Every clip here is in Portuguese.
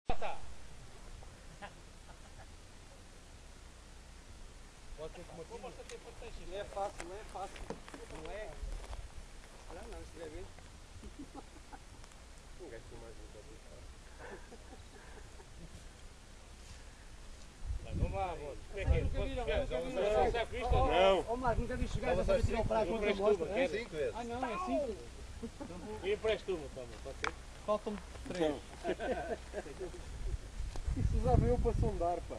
Não é fácil, não é fácil. Não é? Não, se tiver bem. Um gajo com mais um bocadinho. Vamos lá, amor. Como é que é? Nunca viram, nunca viram. Não. Ó Marcos, nunca viste jogar a saber tirar o prato contra a mostra? É 5 vezes. Ah não, é 5. E empresto uma, toma, pode ser? Faltam 3. Isso usava eu para sondar, pá.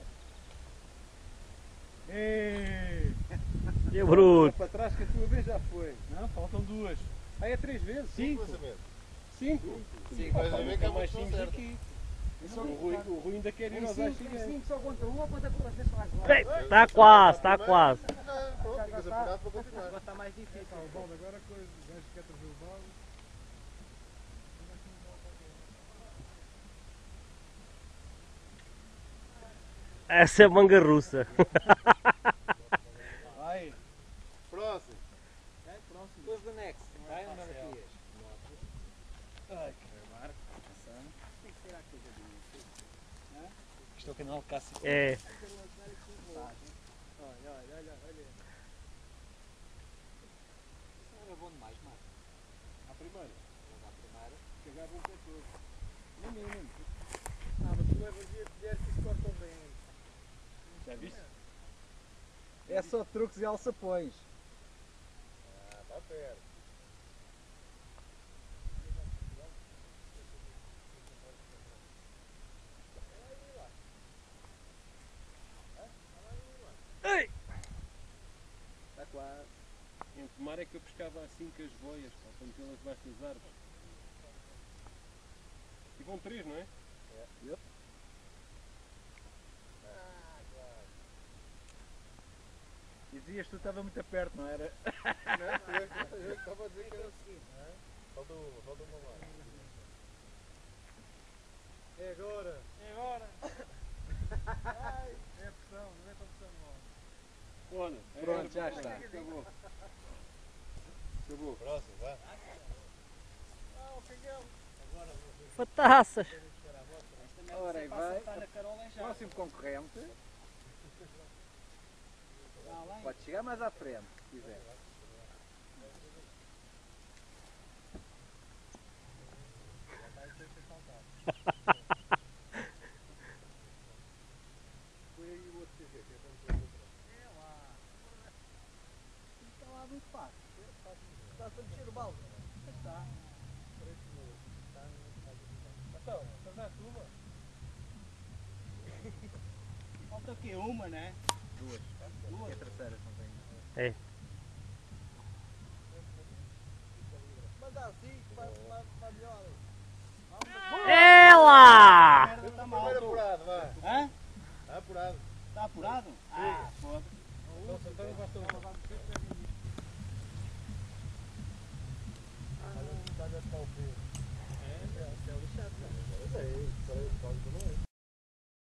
Ei! E bruto. Para trás que a tua vez já foi. Não, faltam 2. Ah, é 3 vezes? 5. 5? Sim, mas a ver que é mais 5 aqui. O Rui ainda quer ir aos Ais 5 só contra 1 ou contra você faz lá? Tá quase, tá quase. Pronto, ficas apurado para continuar. Agora está mais difícil. O balde agora a coisa, o gajo quer trazer o balde. Essa é manga russa. Vai. Próximo. Próximo. Who's the next? Vai, Malaquias. Ai, Marco, passando. O que será que eu já disse? Isto é o canal Cássio. É. Olha. Isso era bom demais, Marco. à primeira. À primeira. Cagava um com todo. No mínimo. Ah, mas tu levas dia de mulher que se cortam bem. Já viste? É só truques e alçapões. Ah, está perto. Está quase. Em tomar é que eu pescava assim com as boias, pá, para metê-las debaixo das árvores. E vão 3, não é? Yep. Dizias que tu estava muito perto, não era? Não, eu estava a dizer que era o seguinte. Falta uma lá. É agora. É agora. Ai, é a pressão, não é tão pressão não. Olha, Pronto, já está. Acabou. Acabou. Próximo, vá. Fataças. Ora, aí vai. Próximo concorrente. Pode chegar mais à frente, se quiser. Foi aí o outro TV, que é para me Está lá muito fácil. Está a mexer o balde. Está. Então, estás uma? Falta o quê? Uma, né? Duas. E a terceira também. É. Manda assim, que vai melhor. Ela! Está Primeiro apurado, vá. Hã? Está apurado. Está apurado? Ah, foda. Então basta uma. Olha o que está o peso. É lixado, não é? Parece quase que não é.